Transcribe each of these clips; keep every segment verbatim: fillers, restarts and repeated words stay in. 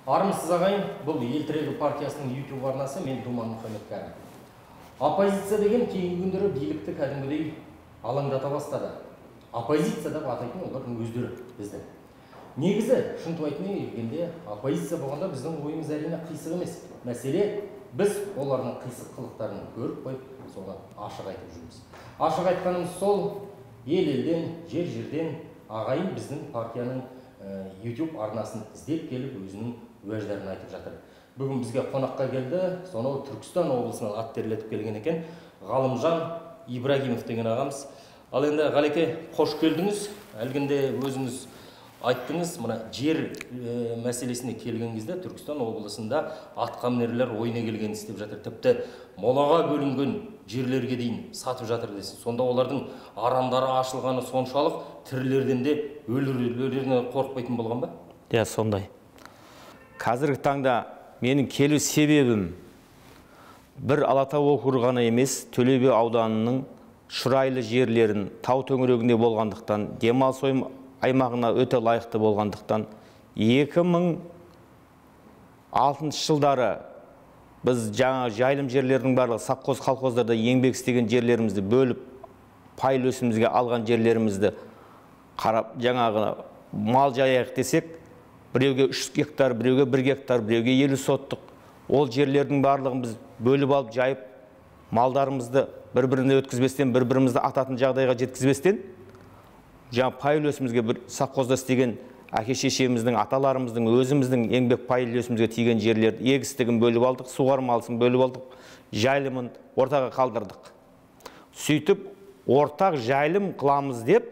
Армысыз ағайын, бұл Ел тірегі партиясының YouTube арнасы, мен Думан Мұхаммедкәрім. Оппозиция деген кейінгі күндері билікті кәдімгідей алаңдата бастады. Оппозиция деп атайтын олардың өздері бізді. Негізі, шынтуайтын келгенде, оппозиция болғанда біздің ойымыз әрине қисық емес. Мәселе, біз олардың қисық қылықтарын көріп қойып, соған ашық айтып жүрміз. Ашық айтқанымыз сол, ел-елден, жер-жерден ағайын біздің партияның YouTube арнасын іздеп келіп, өзінің уәждарын айтып жатыр. Бүгін бізге қонаққа келді, сонау Түркістан облысынан ат терлетіп келген екен, Ғалымжан Ибрагимов деген ағамыз. Ал енді Ғалеке, қош келдіңіз. Әлгінде өзіңіз айттыңыз, мына жер мәселесіне келген кезде Түркістан облысында атқамінерлер ойына келген істеп жатыр. Тіпті молаға бөлінген жерлерге дейін сатып жатыр десін. Сонда олардың арандары ашылғаны соншалық тірілерден де өлілеріне қорықпайтын болған ба? Иә, сондай. Қазіргі таңда менің келу себебім бір Алатау округына емес, Төле би ауданының шұрайлы жерлерін тау төңірегінде болғандықтан, демалыс аймағына өте лайықты болғандықтан, екі мың алтыншы жылдары біз жаңа жайылым жерлердің барлығы совхоз колхоздарда еңбек істеген жерлерімізді бөліп, пай үлесімізге алған жерлерімізді қарап, жаңағы мал жаяйық десек, біреуге үш гектар, біреуге бір гектар, біреуге елу соттық. Ол жерлердің барлығын біз бөліп алып, жайып, малдарымызды бір-біріне өткізбестен, бір-бірімізді ататын жағдайға жеткізбестен, жаңа пай үлесімізге бір совхозда істеген әке-шешеміздің, аталарымыздың, өзіміздің еңбек пай үлесімізге тиген жерлерді, егістігін бөліп алдық, суғармалысын бөліп алдық, жайылымын ортаға қалдырдық. Сөйтіп, ортақ жайылым қыламыз деп,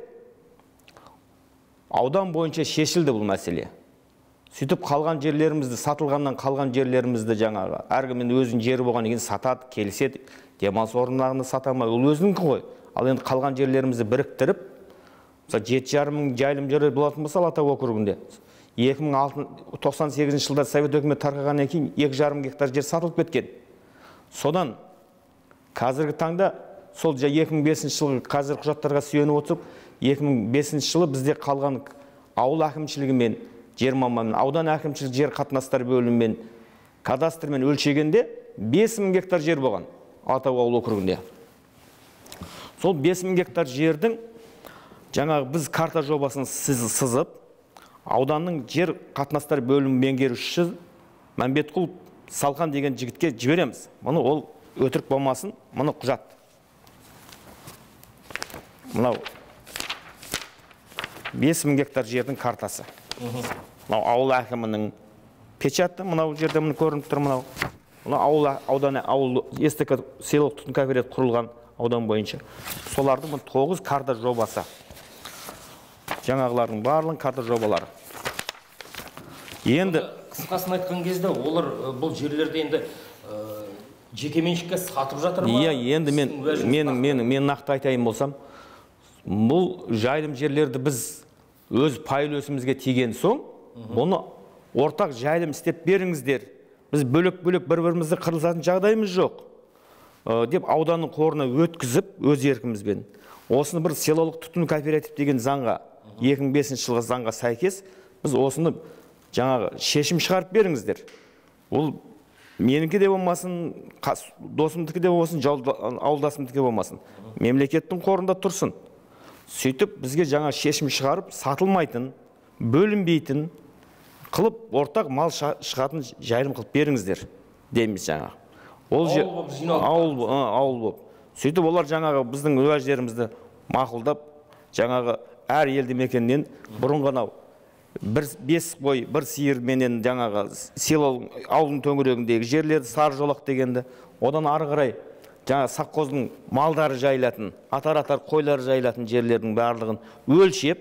аудан бойынша шешілді бұл мәселе. Сөйтіп қалған жерлерімізді, сатылғаннан қалған жерлерімізді жаңағы әркімнің өзінің жері болған екен сатады, келіседі, демалыс орындарында сатамай, ол өзінің ғой. Ал енді қалған жерлерімізді біріктіріп, жеті жарым мың жайылым жері болатын болса Алатау округінде. екі мың тоқсан сегізінші жылда Совет өкіметі тарқағаннан кейін екі жарым гектар жер сатылып кеткен. Содан қазіргі таңда сол екі мың бесінші жылғы қазір құжаттарға сүйеніп отырып, екі мың бесінші жылы бізде қалған ауыл әкімшілігімен, жер маманымен, аудан әкімшілік жер қатынастар бөлімімен, кадастрмен өлшегенде бес мың гектар жер болған Алатау ауыл округінде. Сол бес мың гектар жердің жаңағы біз карта жобасын сызып, ауданның жер қатынастар бөлімі меңгерушісі Мәмбетқұл Салқан деген жігітке жібереміз. Мұны ол өтірік болмасын, мұны құжат. Мынау бес мың гектар жердің картасы. Мынау ауыл әкімінің печаты, мынау жерде мұны көрініп тұр, мынау. Мынау ауыл ауданы, ауыл естікі селолық түтін кооперативі құрылған аудан бойынша. Солардың тоғыз карта жобасы. Жаңағылардың барлығын карта жобалары. Енді қысқасын айтқан кезде олар бұл жерлерде енді жекеменшікке сатып жатыр ма? Иә, енді мен мен мен мен нақты айтайын болсам, бұл жайылым жерлерді біз өз пай үлесімізге тиген соң, оны ортақ жайылым істеп беріңіздер. Біз бөлек-бөлек бір-бірімізді қырылысатын жағдайымыз жоқ. Деп ауданның қорына өткізіп, өз еркімізбен. Осыны бір селолық түтін кооператив деген заңға, екі мың бесінші жылғы заңға сәйкес, біз осыны жаңағы шешім шығарып беріңіздер. Ол меніңкі де болмасын, досымдікі де болмасын, ауылдасымдікі болмасын. Мемлекеттің қорында тұрсын. Сөйтіп, бізге жаңа шешім шығарып, сатылмайтын, бөлінбейтін, қылып, ортақ мал шығатын жайылым қылып беріңіздер, дейміз жаңа. Ауыл болып. Сөйтіп, олар жаңағы біздің уәждерімізді мақұлдап, жаңағы әр елді мекеннен бұрын ғана бес қой, бір сиыр менен жаңағы селол ауылдың төңірегіндегі жерлерді сары жолақ дегенді, одан ары қарай жаңа совхоздың малдары жайылатын, атар-атар қойлар жайылатын жерлердің барлығын өлшеп,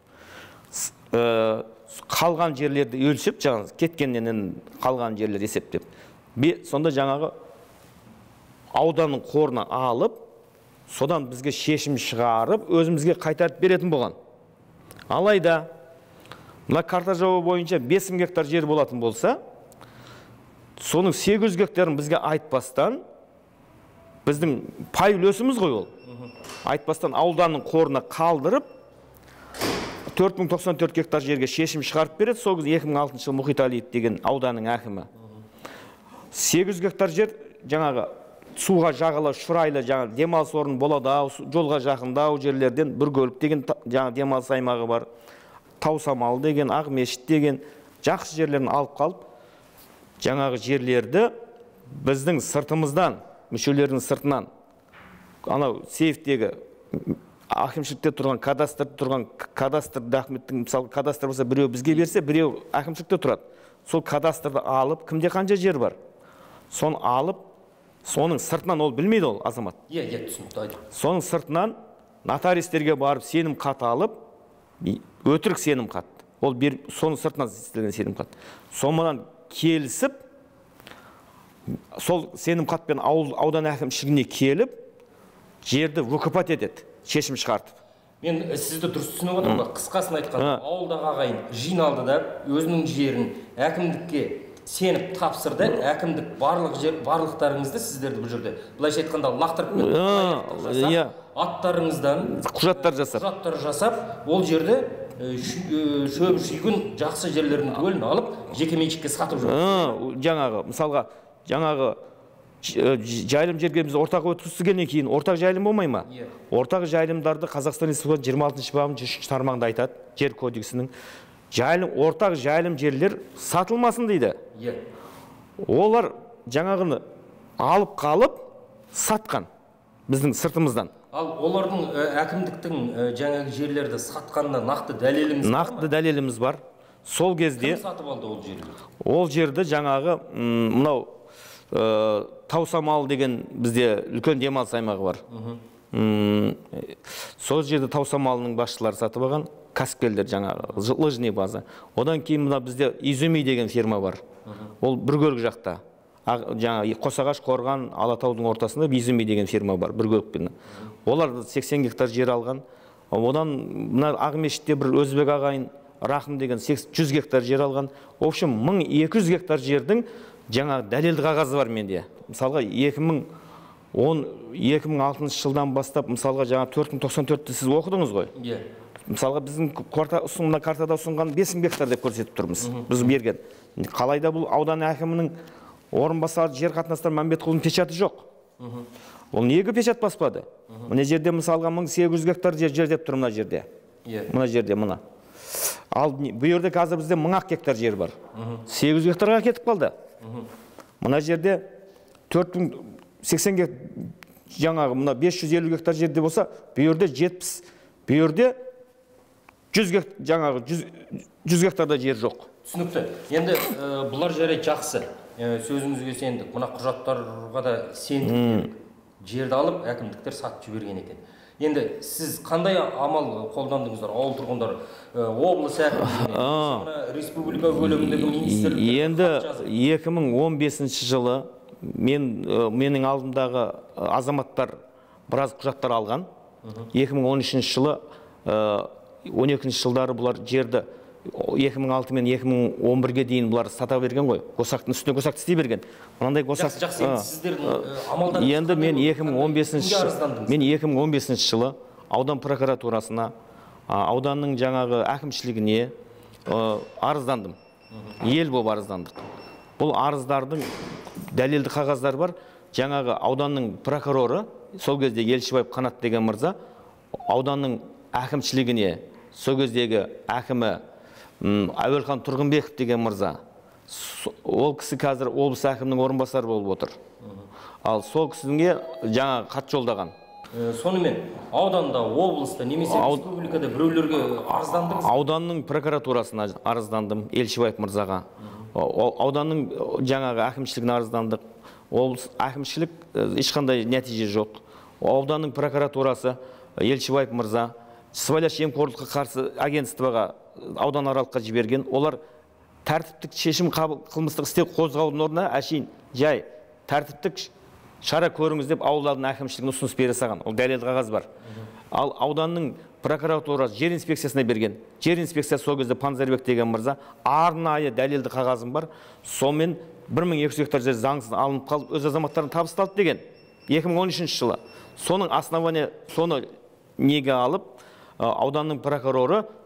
қалған жерлерді өлшеп, жаңа кеткеннен қалған жерлер есептеп, сонда жаңағы ауданның қорына алып, содан бізге шешім шығарып, өзімізге қайтарып беретін болған. Алайда, мына карта жоба бойынша бес мың гектар жер болатын болса, соның сегіз жүз гектарын бізге айтпастан, біздің пай үлесіміз ғой ол. Айтпастан ауылданның қорына қалдырып, төрт мың тоқсан төрт гектар жерге шешім шығарып береді. Сол кезде екі мың алтыншы жылы Мұхиталиев деген ауданның әкімі. сегіз жүз гектар жер жаңағы суға жағалау, шұрайлы жаңағы демалыс орны болады, жолға жақындау жерлерден Бүркөлік деген жаңағы демалыс аймағы бар. Таусамал деген, Ақмешіт деген жақсы жерлерін алып қалып, жаңағы жерлерді біздің сыртымыздан, мүшелердің сыртынан, анау сейфтегі әкімшілікте тұрған, кадастрда тұрған, кадастр документтің, мысалы кадастр болса біреу бізге берсе, біреу әкімшілікте тұрады. Сол кадастрды алып, кімде қанша жер бар? Соны алып, соның сыртынан ол білмейді ол азамат. Е, е, түсінікті. Соның сыртынан нотариустерге барып сенім хат алып, өтірік сенім хат. Ол бір соның сыртынан істелген сенім хат. Сонымен келісіп, сол сенім хатпен аудан әкімшілігіне келіп, жерді выкупать етеді, шешім шығартып. Мен сізді дұрыс түсініп отырмын ба? Қысқасын айтқанда, ауылдағы ағайын жиналды да өзінің жерін әкімдікке сеніп тапсырды, әкімдік барлық жер, барлықтарыңызды сіздерді бұл жерде былайша айтқанда лақтырып аттарыңыздан құжаттар жасап, құжаттар жасап, ол жерді шөп жүйгін жақсы жерлерінің түгелін алып, жекеменшікке сатып жүр. Жаңағы, мысалға, жаңағы жайылым жерге біз ортақ өткізгеннен кейін ортақ жайылым болмай ма? Ортақ жайылымдарды Қазақстан Республикасының жиырма алтыншы бабының жүз үшінші тармағында айтады, жер кодексінің. Жайылым, ортақ жайылым жерлер сатылмасын дейді. Олар жаңағыны алып қалып, сатқан біздің сыртымыздан. Ал олардың әкімдіктің жаңағы жерлерді сатқанына нақты дәлеліміз бар ма? Нақты дәлеліміз бар. Сол кезде кім сатып алды ол жерді? Ол жерді жаңағы мынау Таусамал деген бізде үлкен демалыс аймағы бар. Сол жерді Таусамалының басшылары сатып алған, кәсіпкерлер жаңағы лыжный база. Одан кейін мына бізде Изюми деген фирма бар. Ол Бүркөлік жақта. Жаңағы Қосағаш, Қорған, Алатаудың ортасында Изюми деген фирма бар, Бүркөлікпен. Олар сексен гектар жер алған. Одан мына Ақмешітте бір өзбек ағайын Рахым деген жүз гектар жер алған. В общем, мың екі жүз гектар жердің жаңа дәлелді қағазы бар менде. Мысалға екі мың алтыншы жылдан бастап, мысалға жаңа төрт мың тоқсан төртті сіз оқыдыңыз ғой. Мысалға біздің картада ұсынған бес мың гектар деп көрсетіп тұрмыз. Біз берген. Қалайда бұл аудан әкімінің орынбасары жер қатынастар Мәмбетқұлының печаты жоқ. Ол неге печат баспады? Мына жерде мысалға мың сегіз жүз гектар жер деп тұр мына жерде. Мына жерде мына. Ал бұл жерде қазір бізде мың гектар жер бар. сегіз жүз гектарға кетіп қалды. Мына жерде төрт мың сексен гектар жаңағы мына бес жүз елу гектар жерде болса, бұл жерде жетпіс, бұл жерде жүз гектар жаңағы жүз гектарда жер жоқ. Түсінікті. Енді бұлар жарайды жақсы. Сөзіңізге сендік. Мына құжаттарға да сендік. Жерді алып, әкімдіктер сатып жіберген екен. Енді сіз қандай амал қолдандыңыздар, ауыл тұрғындары, облыс әкімдігіне, республика көлеміндегі министрлікке? Енді екі мың он бесінші жылы мен менің алдымдағы азаматтар біраз құжаттар алған. екі мың он үшінші жылы он екінші жылдары бұлар жерді екі мың алты мен екі мың он бірге дейін бұлар сата берген ғой. Госақтың үстіне госақ істей берген. Мынандай госақ. Жақсы, енді сіздердің амалдарыңыз. Енді мен екі мың он бесінші мен екі мың он бесінші жылы аудан прокуратурасына, ауданның жаңағы әкімшілігіне арыздандым. Ел болып арыздандық. Бұл арыздардың дәлелді қағаздар бар. Жаңағы ауданның прокуроры, сол кезде Елшібаев Қанат деген мырза, ауданның әкімшілігіне, сол кездегі әкімі Әуелхан Тұрғынбеков деген мырза, ол кісі қазір облыс әкімінің орынбасары болып отыр. Ал сол кісіге жаңа хат жолдаған. Сонымен ауданда, облыста, немесе республикада біреулерге арыздандыңыз? Ауданның прокуратурасына арыздандым, Елшібаев мырзаға. Ауданның жаңағы әкімшілігіне арыздандық. Облыс әкімшілік ешқандай нәтиже жоқ. Ауданның прокуратурасы Елшібаев мырза сыбайлас жемқорлыққа қарсы агентствоға аудан аралыққа жіберген. Олар тәртіптік шешім қылмыстық істе қозғаудың орнына әшейін жай тәртіптік шара көріңіз деп ауылдардың әкімшілігіне ұсыныс бере салған. Ол дәлелді қағаз бар. Ал ауданның прокуратурасы жер инспекциясына берген. Жер инспекциясы сол кезде Панзарбек деген мырза арнайы дәлелді қағазым бар. Сонымен бір мың екі жүз гектар жер заңсыз алынып қалып, өз азаматтарын табысталды деген. екі мың он үшінші жылы. Соның основания соны неге алып, ауданның прокуроры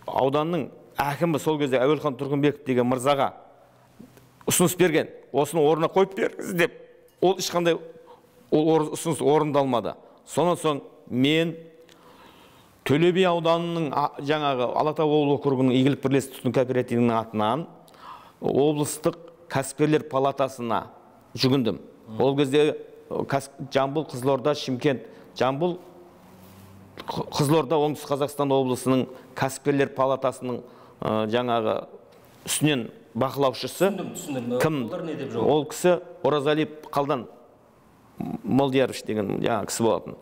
ауданның әкімі сол кезде Әуелхан Тұрғынбеков деген мырзаға ұсыныс берген, осыны орнына қойып беріңіз деп, ол ешқандай ол ұсыныс орындалмады. Сонан соң мен Төле би ауданының жаңағы Алатау ауыл округінің игілік бірлестік түтін кооперативінің атынан облыстық кәсіпкерлер палатасына жүгіндім. Ол кезде Жамбыл, Қызылорда, Шымкент, Жамбыл, Қызылорда, Оңтүстік Қазақстан облысының кәсіпкерлер палатасының жаңағы үстінен бақылаушысы кім? Ол кісі Оразалиев Қалдан Молдиярович деген жаңа кісі болатын.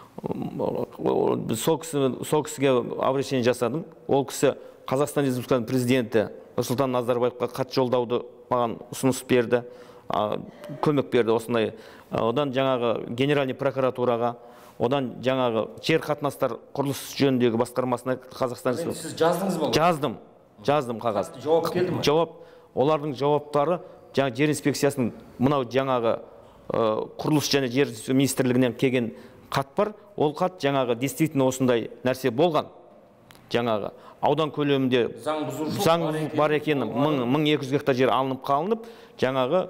Сол кісіге обращение жасадым. Ол кісі Қазақстан Республикасының президенті Нұрсұлтан Назарбаевқа хат жолдауды маған ұсыныс берді, көмек берді осындай. Одан жаңағы генеральный прокуратураға, одан жаңағы жер қатынастар құрылыс жөніндегі басқармасына Қазақстан Республикасы. Сіз жаздыңыз ба? Жаздым. Жаздым қағаз. Жауап келді ме? Жауап. Олардың жауаптары жаңа жер инспекциясының мынау жаңағы құрылыс және жер министрлігінен келген хат бар. Ол хат жаңағы действительно осындай нәрсе болған. Жаңағы аудан көлемінде заң бұзушылық заң бар екені, мың екі жүз гектар жер алынып қалынып, жаңағы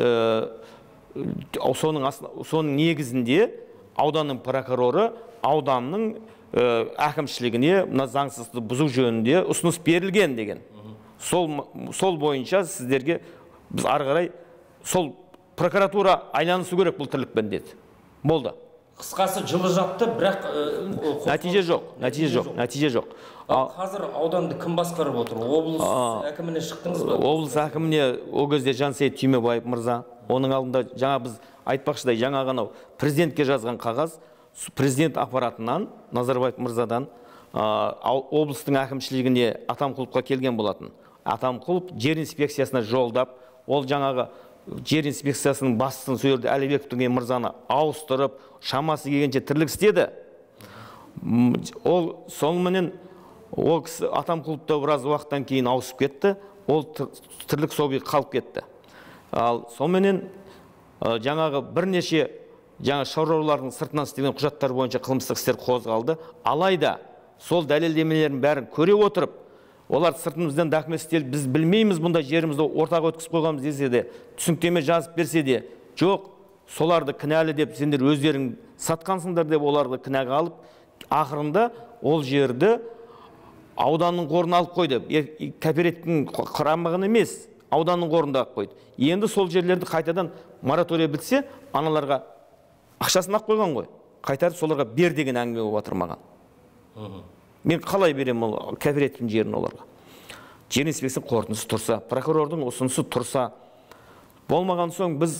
соның негізінде ауданның прокуроры ауданның әкімшілігіне мына заңсыздықты бұзу жөнінде ұсыныс берілген деген. Сол бойынша сіздерге біз ары қарай сол прокуратура айланысу керек бұл тірлікпен деді. Болды. Қысқасы жылы жатты, бірақ нәтиже жоқ, нәтиже жоқ, нәтиже жоқ. Қазір ауданды кім басқарып отыр? Облыс әкіміне шықтыңыз ба? Облыс әкіміне ол кезде Жансейіт Түймебаев мырза. Оның алдында жаңа біз айтпақшыдай жаңа ғана президентке жазған қағаз, президент аппаратынан Назарбаев мырзадан облыстың әкімшілігіне Атамқұловқа келген болатын. Атамқұлов жер инспекциясына жолдап, ол жаңағы жер инспекциясының басшысын сол жерде Әлібеков деген мырзаны ауыстырып, шамасы келгенше тірлік істеді. Ол соңыменен ол кісі Атамқұловта біраз уақыттан кейін ауысып кетті, ол тірлік сол күйі қалып кетті. Ал соңыменен жаңағы бірнеше жаңа шаруалардың сыртынан істеген құжаттар бойынша қылмыстық істер қозғалды. Алайда сол дәлелдемелерін бәрін көре отырып, олар сыртымыздан документ істеліп, біз білмейміз бұнда жерімізді ортаға өткізіп қойғанбыз десе де, түсініктеме жазып берсе де, жоқ, соларды кінәлі деп сендер өздерің сатқансыңдар деп оларды кінәға алып, ақырында ол жерді ауданның қорына алып қойды. Кооперативтің құрамығын емес, ауданның қорында алып қойды. Енді сол жерлерді қайтадан моратория бітсе, аналарға ақшасын ақ қойған ғой. Қайтарып соларға бер деген әңгіме болып жатыр маған. Мен қалай берем ол кооперативтің жерін оларға? Жер инспекциясының қорытындысы тұрса, прокурордың ұсынысы тұрса, болмаған соң біз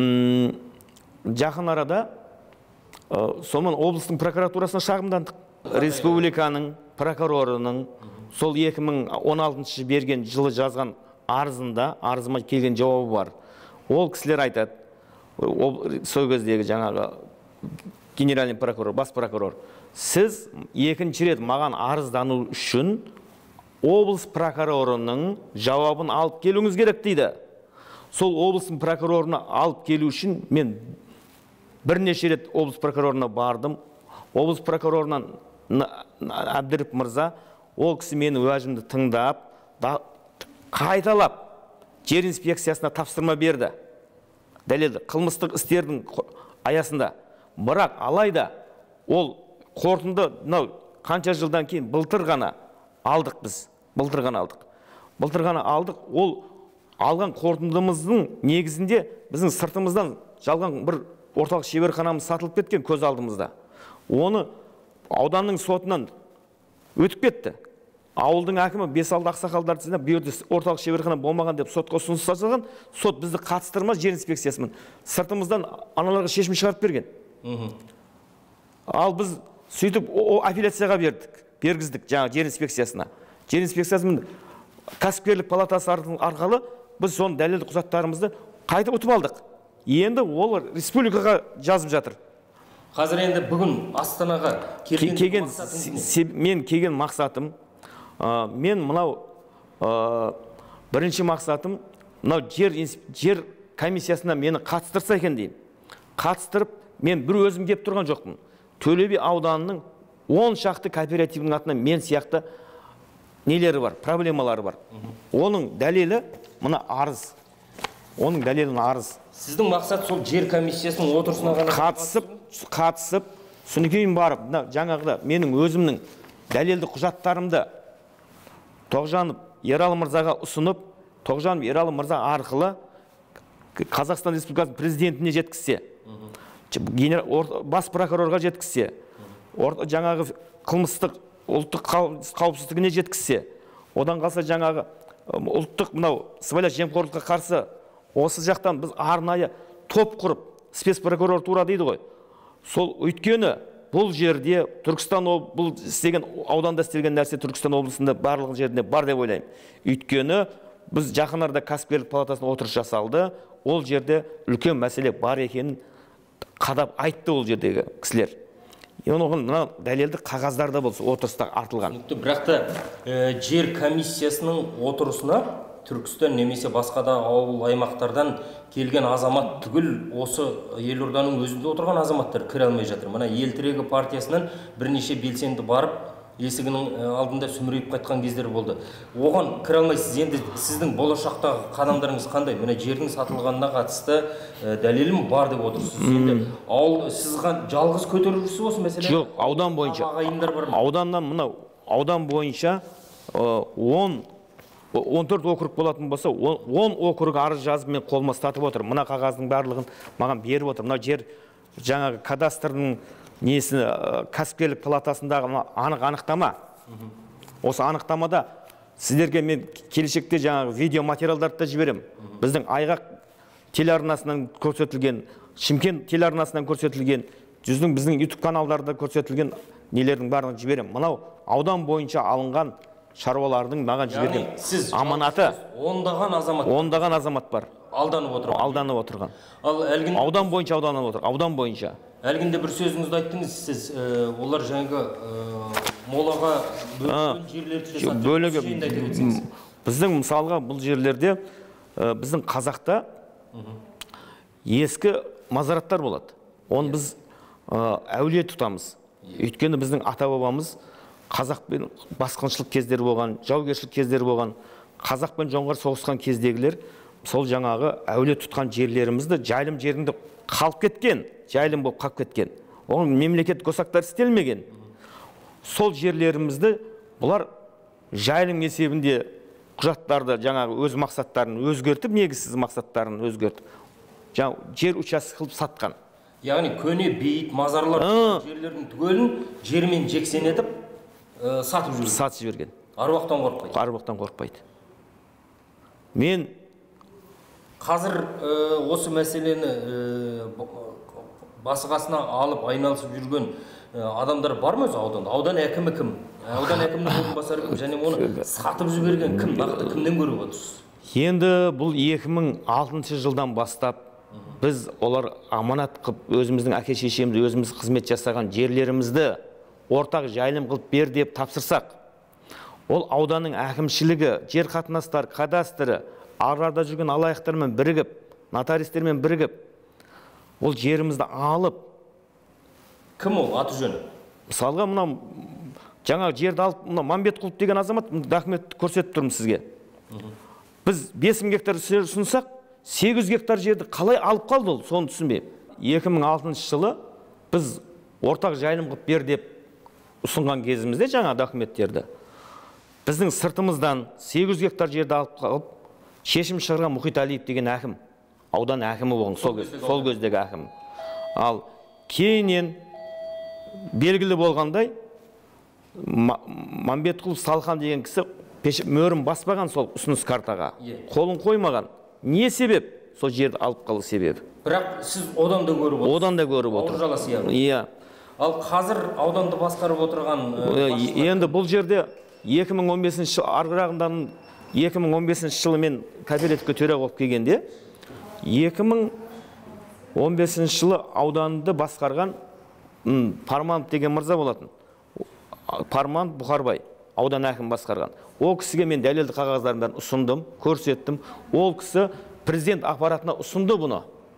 жақын арада сонымен облыстың прокуратурасына шағымдандық. Республиканың прокурорының сол екі мың он алтыншы берген жылы жазған арызында, арызыма келген жауабы бар. Ол кісілер айтады, сол кездегі жаңағы генеральный прокурор, бас прокурор, сіз екінші рет маған арыздану үшін облыс прокурорының жауабын алып келуіңіз керек дейді. Сол облыстың прокурорына алып келу үшін мен бірнеше рет облыс прокурорына бардым. Облыс прокурорынан Әбдіріп мырза, ол кісі мені уәжімді тыңдап, қайталап жер инспекциясына тапсырма берді. Дәлелді қылмыстық істердің аясында. Бірақ алайда ол қорытынды қанша жылдан кейін былтыр ғана алдық біз. Былтыр ғана алдық. Былтыр ғана алдық. Ол алған қорытындымыздың негізінде біздің сыртымыздан жалған бір орталық шеберханамыз сатылып кеткен көз алдымызда. Оны ауданның сотынан өтіп кетті. Ауылдың әкімі бес-алты ақсақалдарды жинап, бұл жерде орталық шеберхана болмаған деп сотқа ұсыныс жасаған. Сот бізді қатыстырмас жер инспекциясымен сыртымыздан аналарға шешім шығарып берген. Ал біз сөйтіп апелляцияға бердік, бергіздік жаңа жер инспекциясына. Жер инспекциясының кәсіпкерлік палатасы арқылы біз соның дәлелді құжаттарымызды қайтып ұтып алдық. Енді ол республикаға жазып жатыр. Қазір енді бүгін Астанаға келген мен келген мақсатым, мен мынау бірінші мақсатым, мынау жер комиссиясына мені қатыстырса екен деймін. Қатыстырып, мен бір өзім кеп тұрған жоқпын. Төле би ауданының он шақты кооперативінің атынан мен сияқты нелері бар, проблемалары бар. Оның дәлелі мына арыз. Оның дәлелін арыз. Сіздің мақсат сол жер комиссиясының отырысына ғана қатысып, қатысып, содан кейін барып, жаңағыда менің өзімнің дәлелді құжаттарымды Тоғжанов Ералы мырзаға ұсынып, Тоғжанов Ералы мырза арқылы Қазақстан Республикасының президентіне жеткізсе, бас прокурорға жеткізсе, жаңағы қылмыстық ұлттық қауіпсіздігіне жеткізсе, одан қалса жаңағы ұлттық мынау сыбайлас жемқорлыққа қарсы осы жақтан біз арнайы топ құрып, спецпрокуратура дейді ғой. Сол өйткені бұл жерде Түркістан бұл істеген ауданда істелген нәрсе Түркістан облысында барлық жерінде бар деп ойлаймын. Өйткені біз жақын арада кәсіпкерлік палатасына отырыс жасалды. Ол жерде үлкен мәселе бар екенін қадап айтты ол жердегі кісілер. Оған мына дәлелді қағаздарда болса отырыста артылған. Бірақ та жер комиссиясының отырысына Түркістан немесе басқа да ауыл аймақтардан келген азамат түгіл осы елорданың өзінде отырған азаматтар кіре алмай жатыр. Мына ел тірегі партиясынан бірнеше белсенді барып есігінің алдында сүмірейіп қайтқан кездер болды. Оған кіре алмайсыз. Енді сіздің болашақтағы қадамдарыңыз қандай? Мына жердің сатылғанына қатысты дәлелім бар деп отырсыз. Енді ауыл сіз жалғыз көтерушісі осы мәселе? Жоқ, аудан бойынша. Ағайындар бар ма? Ауданнан мынау аудан бойынша он он төрт округ болатын болса, он округ арыз жазып мен қолыма ұстатып отыр. Мына қағаздың барлығын маған беріп отыр. Мына жер жаңағы кадастрдың несі кәсіпкерлік палатасындағы анық анықтама. Осы анықтамада сіздерге мен келешекте жаңағы видео материалдарды да жіберем. Біздің Айғақ телеарнасынан көрсетілген, Шымкент телеарнасынан көрсетілген, жүздің біздің YouTube каналдарында көрсетілген нелердің барлығын жіберем. Мынау аудан бойынша алынған шаруалардың маған жіберген аманаты. Ондаған азамат. Ондаған азамат бар. Алданып отырған. Алданып отырған. Ал әлгінде аудан бойынша ауданып отыр. Аудан бойынша. Әлгінде бір сөзіңізді айттыңыз, сіз олар жаңағы молаға бөлінген жерлерді сатып бөлігі. Біздің мысалға бұл жерлерде біздің Қазақта ескі мазараттар болады. Оны біз әулие тұтамыз. Өйткені біздің ата-бабамыз қазақпен басқыншылық кездері болған, жаугершілік кездері болған, қазақпен жоңғар соғысқан кездегілер сол жаңағы әулие тұтқан жерлерімізді жайылым жерінде қалып кеткен, жайылым болып қалып кеткен. Оның мемлекет госактар істелмеген. Сол жерлерімізді бұлар жайылым есебінде құжаттарды жаңағы өз мақсаттарын өзгертіп, негізсіз мақсаттарын өзгертіп, жаңағы жер учаскесі қылып сатқан. Яғни көне бейіт мазарлар жерлердің түгелін жермен жексен етіп сатып жүрген. Сатып жіберген. Аруақтан қорқпайды. Аруақтан қорқпайды. Мен қазір осы мәселені басқасына алып айналысып жүрген адамдар бар ма өзі ауданда? Аудан әкімі кім? Аудан әкімінің орынбасары кім? Және оны сатып жіберген кім? Нақты кімнен көріп отырсыз? Енді бұл екі мың алтыншы жылдан бастап біз олар аманат қылып өзіміздің әке-шешеміз, өзіміз қызмет жасаған жерлерімізді ортақ жайылым қылып бер деп тапсырсақ, ол ауданның әкімшілігі, жер қатынастар, кадастры, араларда жүрген алаяқтармен бірігіп, нотариустермен бірігіп, ол жерімізді алып. Кім ол, аты жөні? Мысалға, мына жаңа жерді алып, мына Мамбетқұлов деген азамат документті көрсетіп тұрмын сізге. Біз бес мың гектар ұсынсақ, сегіз гектар жерді қалай алып қалды ол, соны түсінбей. екі мың алтыншы жылы біз ортақ жайылым қылып бер деп ұсынған кезімізде жаңа документтерді біздің сыртымыздан сегіз гектар жерді алып қалып шешім шығарған Мұхит Алиев деген әкім, аудан әкімі болған, сол кездегі әкім. Ал кейіннен белгілі болғандай Мамбетқұлов Салхан деген кісі мөрін баспаған сол ұсыныс картаға, қолын қоймаған. Не себеп? Сол жерді алып қалу себебі. Бірақ сіз одан да көріп отырсыз. Одан да көріп отырсыз. Ауыр жаласы яғни. Иә. Ал қазір ауданды басқарып отырған енді бұл жерде екі мың он бесінші жыл арғырағындан екі мың он бесінші жылы мен кооперативке төре болып келгенде екі мың он бесінші жылы ауданды басқарған Парманов деген мырза болатын. Парманов Бұхарбай аудан әкім басқарған. Ол кісіге мен дәлелді қағаздарын ұсындым, көрсеттім. Ол кісі президент аппаратына ұсынды бұны.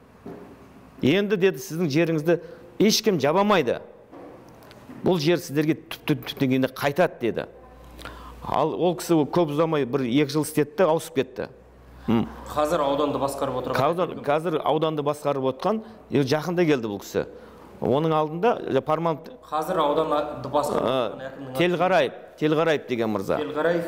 Енді деді, сіздің жеріңізді ешкім жабамайды. Бұл жер сіздерге түптен-түптен қайтады деді. Ал ол кісі көп ұзамай бір екі жыл істетті, ауысып кетті. Қазір ауданды басқарып отырған. Қазір ауданды басқарып отқан, жақында келді бұл кісі. Оның алдында парламент. Қазір ауданды басқарып отқан Телғараев, Телғараев деген мырза. Телғараев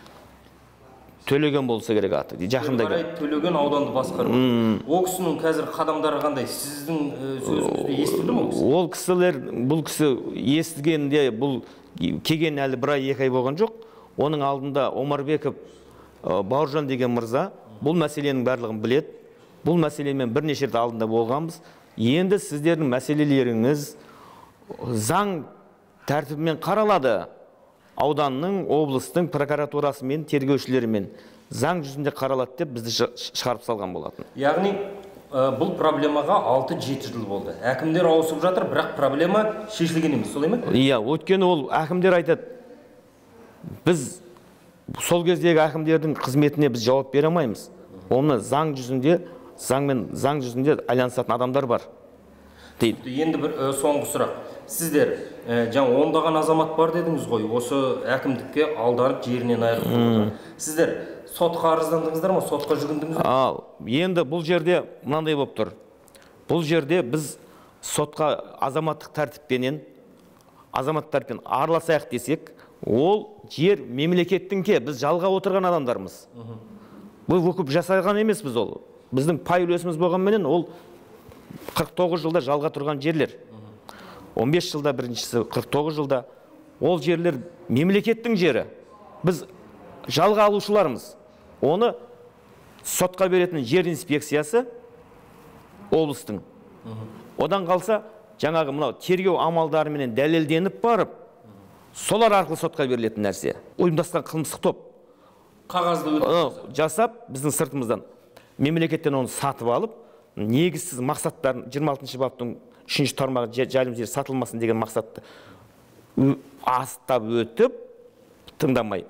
Төлеген болса керек аты. Жақында келді. Төлеген ауданды басқарып. Ол кісінің қазір қадамдары қандай? Сіздің сөзіңізді естілді ме? Ол кісілер, бұл кісі естігенде бұл келген әлі бір ай, екі ай болған жоқ. Оның алдында Омарбеков Бауыржан деген мырза бұл мәселенің барлығын білет. Бұл мәселемен бірнеше рет алдында болғанбыз. Енді сіздердің мәселелеріңіз заң тәртібімен қаралады. Ауданның, облыстың прокуратурасымен, тергеушілерімен заң жүзінде қаралады деп бізді шығарып салған болатын. Яғни бұл проблемаға алты жеті жыл болды. Әкімдер ауысып жатыр, бірақ проблема шешілген емес, солай ма? Иә, өйткені ол әкімдер айтады, біз сол кездегі әкімдердің қызметіне біз жауап бере алмаймыз. Оны заң жүзінде, заңмен заң жүзінде айланысатын адамдар бар дейді. Енді бір соңғы сұрақ. Сіздер жаңа ондаған азамат бар дедіңіз ғой, осы әкімдікке алдарып жерінен айырылып. Сіздер сотқа арыздандыңыздар ма? Сотқа жүгіндіңіздер? Ал, енді бұл жерде мынандай болып тұр. Бұл жерде біз сотқа азаматтық тәртіппенен, азаматтармен араласайық десек, ол жер мемлекеттіңке, біз жалға отырған адамдармыз. Бұл өкіп жасаған емес біз ол. Біздің пай үлесіміз болғанменен ол қырық тоғыз жылда жалға тұрған жерлер. он бес жылда біріншісі, қырық тоғыз жылда. Ол жерлер мемлекеттің жері. Біз жалға алушылармыз. Оны сотқа беретін жер инспекциясы облыстың. Одан қалса, жаңағы мынау тергеу амалдарымен дәлелденіп барып, солар арқылы сотқа берілетін нәрсе. Ұйымдасқан қылмыстық топ. Қағазды өтіп жасап, біздің сыртымыздан мемлекеттен оны сатып алып, негізсіз мақсаттарын жиырма алтыншы баптың үшінші тармағы жайылым жері сатылмасын деген мақсатты астап өтіп, тыңдамай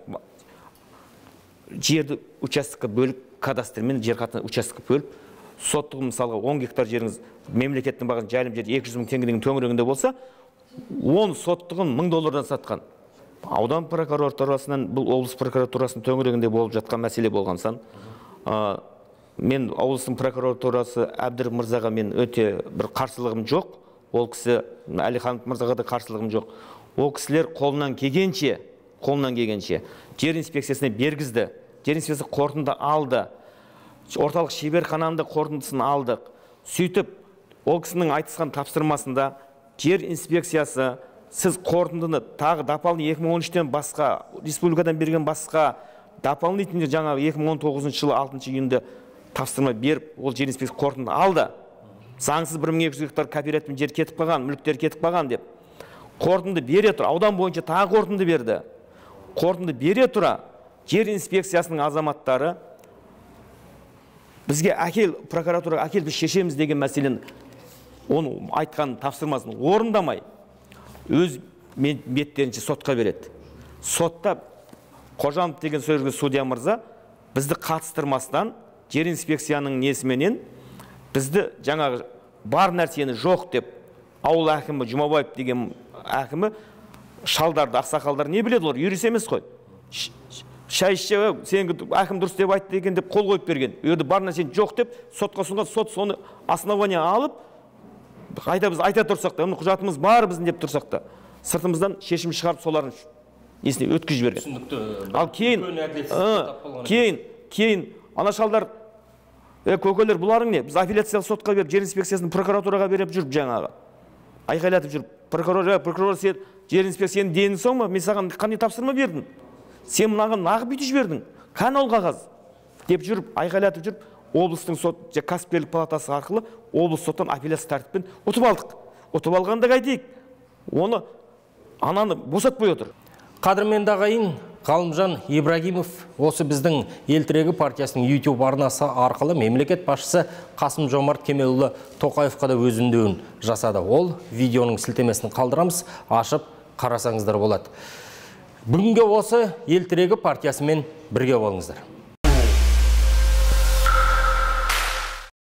жерді участокқа бөліп, кадастрмен жер қатына участокқа бөліп, соттығы мысалға он гектар жеріңіз мемлекеттің бағын жайылым жері екі жүз мың теңгенің төңірегінде болса, он соттығын мың доллардан сатқан. Аудан прокуратурасынан, бұл облыс прокуратурасының төңірегінде болып жатқан мәселе болған сан. Мен облыстың прокуратурасы Әбдір мырзаға мен өте бір қарсылығым жоқ. Ол кісі Әлихан мырзаға да қарсылығым жоқ. Ол кісілер қолынан келгенше, қолынан келгенше жер инспекциясына бергізді. Жер инспекциясы қорытынды алды. Орталық шеберхананың қорытындысын алдық. Сөйтіп, ол кісінің айтысқан тапсырмасында жер инспекциясы сіз қорытындыны тағы дополнительно екі мың он үштен басқа, республикадан берген басқа дополнительно жаңағы екі мың он тоғызыншы жылы алтыншы июньда тапсырма беріп, ол жер инспекциясы қорытынды алды. Заңсыз бір мың екі жүз гектар кооператив жер кетіп қалған, мүліктер кетіп қалған деп. Қорытынды бере тұра, аудан бойынша тағы қорытынды берді. Қорытынды бере тұра, жер инспекциясының азаматтары бізге әкел, прокуратураға әкел, біз шешеміз деген мәселені, оны айтқан тапсырмасын орындамай, өз беттерінше сотқа береді. Сотта Қожанов деген сөзге судья мырза бізді қатыстырмастан жер инспекцияның несіменен бізді жаңағы бар нәрсені жоқ деп ауыл әкімі Жұмабаев деген әкімі шалдарды, ақсақалдар не біледі, олар юрист емес қой. Шай ішсе, сен әкім дұрыс деп айтты деген деп қол қойып берген. Өйді бар нәрсені жоқ деп сотқа сұнған, сот соны основания алып, қайта біз айта тұрсақ та, құжатымыз бар біздің деп тұрсақ та, сыртымыздан шешім шығарып соларын несіне өткізіп жіберген. Ал кейін, кейін, кейін, ана шалдар, көкелер бұларың не? Біз апелляциялық сотқа беріп, жер инспекциясын прокуратураға беріп жүріп жаңағы. Айқайлатып жүріп, прокурор, прокурор сен жер инспекцияны дейін соң ма, мен саған қандай тапсырма бердім? Сен мұнаған нағып бүйтіп жібердің. Қан ол қағаз деп жүріп, айқайлатып жүріп, облыстың сот, кәсіпкерлік палатасы арқылы облыс соттан апелляция тәртіппен ұтып алдық. Ұтып алғанда қайтейік, оны ананы босатпай отыр. Қадірменді ағайын, Ғалымжан Ибрагимов осы біздің Ел тірегі партиясының YouTube арнасы арқылы мемлекет басшысы Қасым Жомарт Кемелұлы Тоқаевқа да өз үндеуін жасады. Ол видеоның сілтемесін қалдырамыз, ашып қарасаңыздар болады. Бүгінге осы Ел тірегі партиясымен бірге болыңыздар.